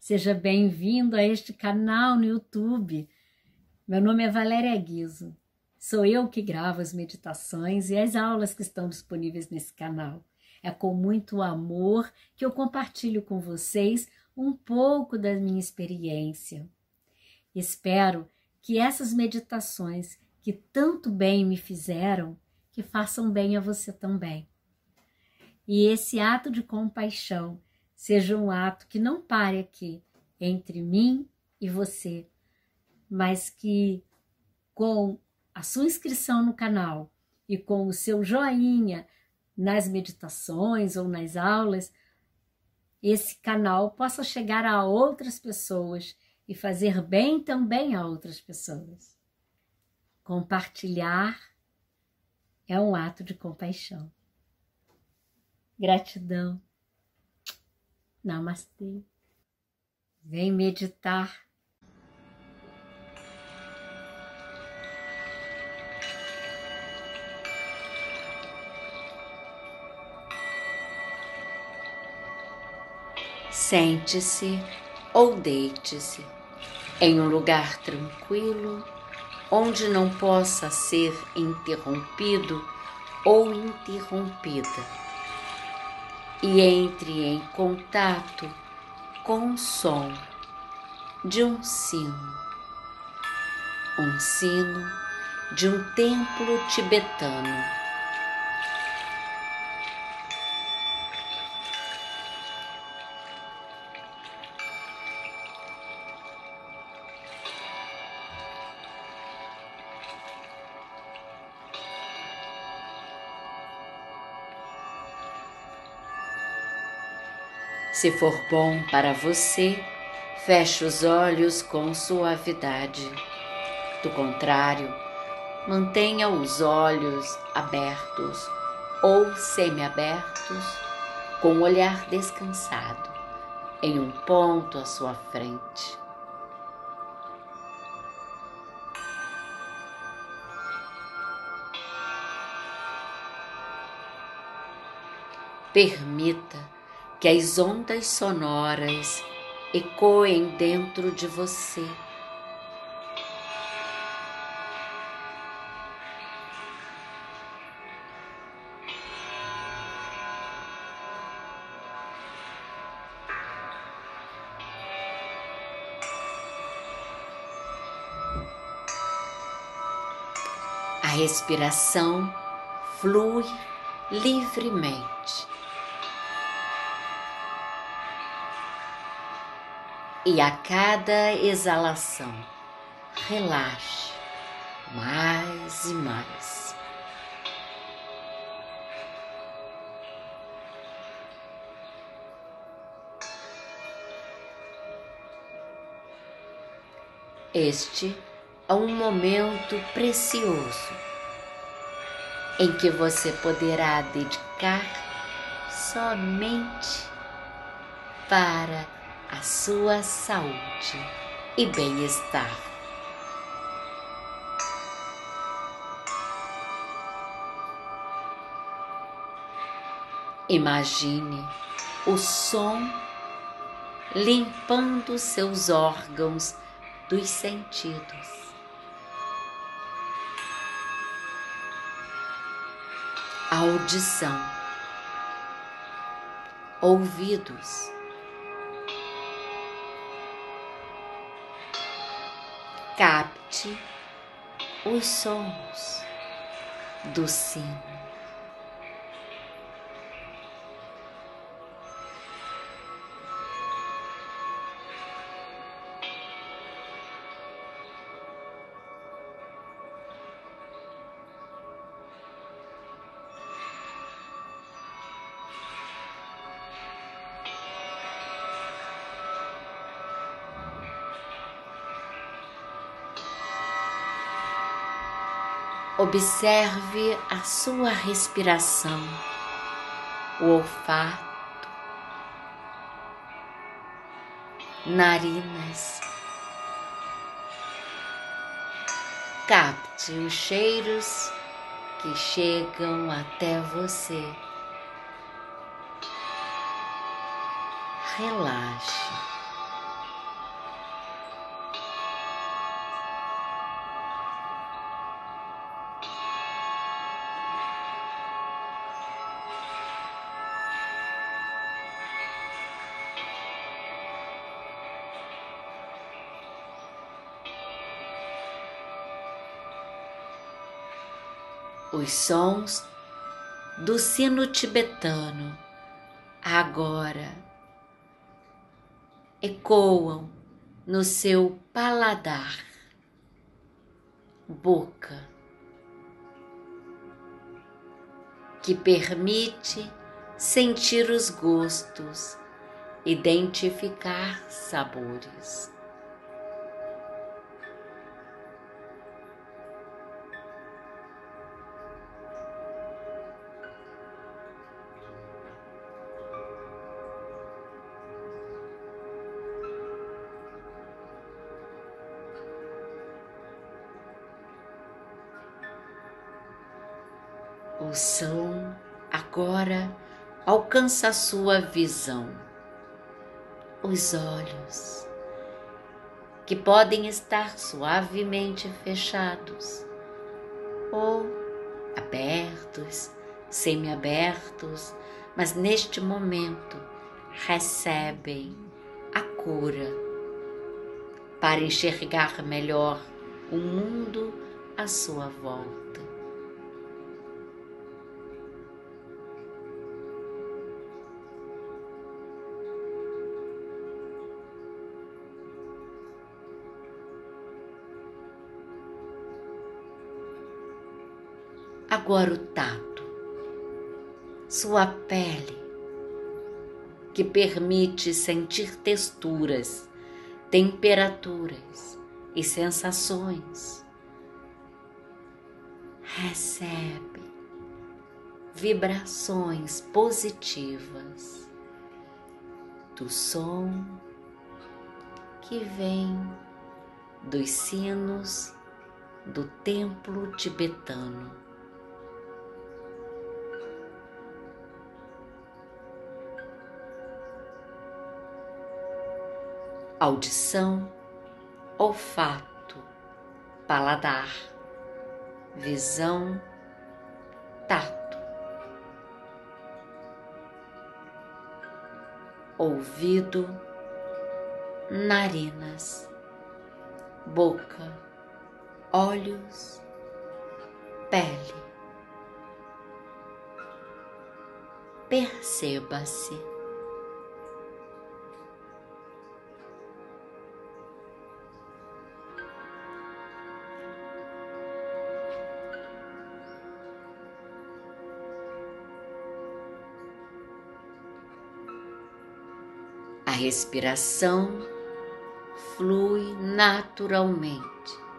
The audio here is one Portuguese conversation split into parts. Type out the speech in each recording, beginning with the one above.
Seja bem-vindo a este canal no YouTube. Meu nome é Valéria Guizo. Sou eu que gravo as meditações e as aulas que estão disponíveis nesse canal. É com muito amor que eu compartilho com vocês um pouco da minha experiência. Espero que essas meditações que tanto bem me fizeram, que façam bem a você também. E esse ato de compaixão seja um ato que não pare aqui, entre mim e você, mas que com a sua inscrição no canal e com o seu joinha nas meditações ou nas aulas, esse canal possa chegar a outras pessoas e fazer bem também a outras pessoas. Compartilhar é um ato de compaixão. Gratidão. Namastê. Vem meditar. Sente-se ou deite-se em um lugar tranquilo, onde não possa ser interrompido ou interrompida, e entre em contato com o som de um sino de um templo tibetano. Se for bom para você, feche os olhos com suavidade. Do contrário, mantenha os olhos abertos ou semiabertos, com o olhar descansado em um ponto à sua frente. Permita que as ondas sonoras ecoem dentro de você. A respiração flui livremente. E a cada exalação, relaxe mais e mais. Este é um momento precioso em que você poderá dedicar somente para a sua saúde e bem-estar. Imagine o som limpando seus órgãos dos sentidos. A audição, ouvidos, capte os sons do sino. Observe a sua respiração, o olfato, narinas. Capte os cheiros que chegam até você. Relaxe Os sons do sino tibetano agora ecoam no seu paladar, boca, que permite sentir os gostos, identificar sabores. O som agora alcança a sua visão. Os olhos, que podem estar suavemente fechados ou abertos, semiabertos, mas neste momento recebem a cura para enxergar melhor o mundo à sua volta. Agora o tato, sua pele, que permite sentir texturas, temperaturas e sensações. Recebe vibrações positivas do som que vem dos sinos do templo tibetano. Audição, olfato, paladar, visão, tato, ouvido, narinas, boca, olhos, pele. Perceba-se. A respiração flui naturalmente.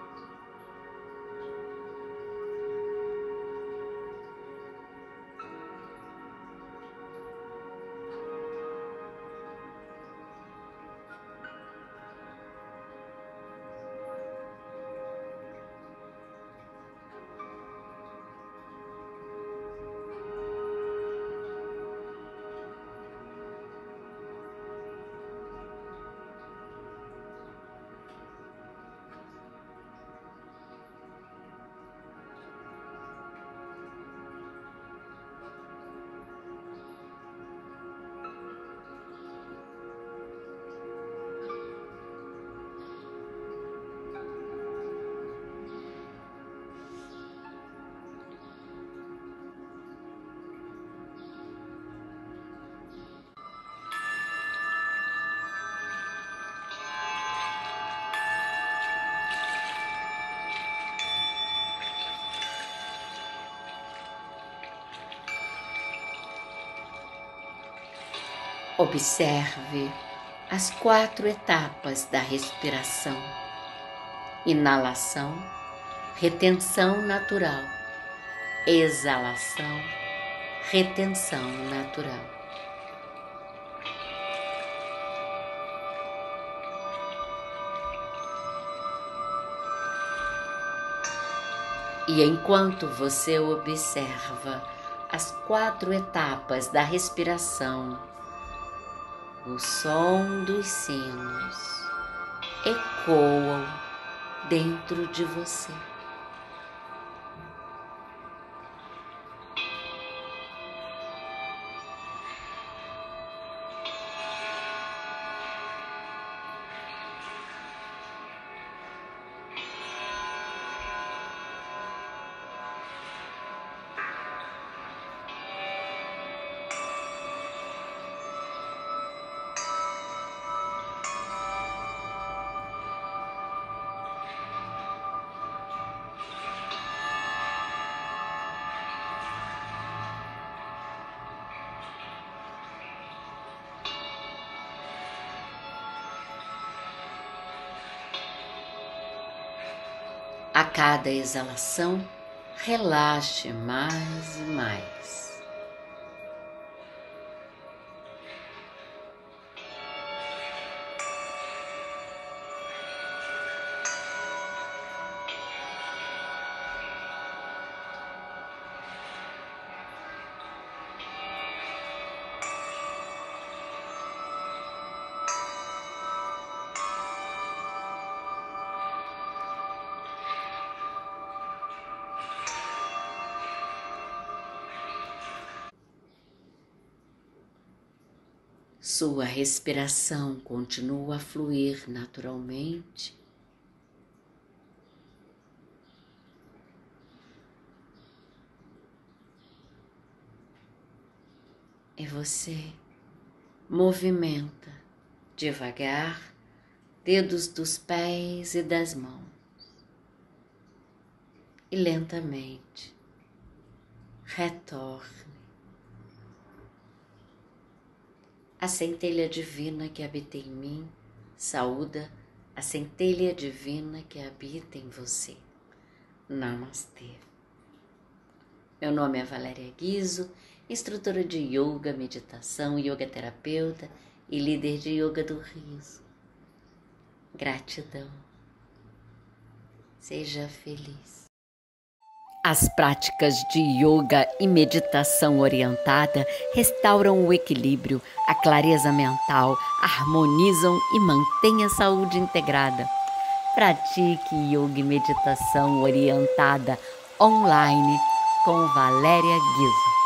Observe as 4 etapas da respiração: inalação, retenção natural, exalação, retenção natural. E enquanto você observa as 4 etapas da respiração, o som dos sinos ecoam dentro de você. A cada exalação, relaxe mais e mais. Sua respiração continua a fluir naturalmente. E você movimenta devagar dedos dos pés e das mãos. E lentamente retorne. A centelha divina que habita em mim saúda a centelha divina que habita em você. Namastê. Meu nome é Valéria Guizzo, instrutora de yoga, meditação, yoga terapeuta e líder de yoga do riso. Gratidão. Seja feliz. As práticas de yoga e meditação orientada restauram o equilíbrio, a clareza mental, harmonizam e mantêm a saúde integrada. Pratique yoga e meditação orientada online com Valéria Guizzo.